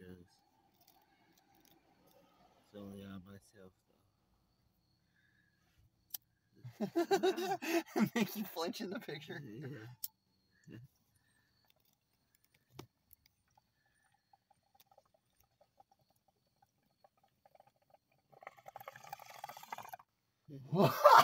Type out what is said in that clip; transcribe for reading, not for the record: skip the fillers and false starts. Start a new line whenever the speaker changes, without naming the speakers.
because it's only on myself though.
Make you flinch in the picture.
Yeah.
What?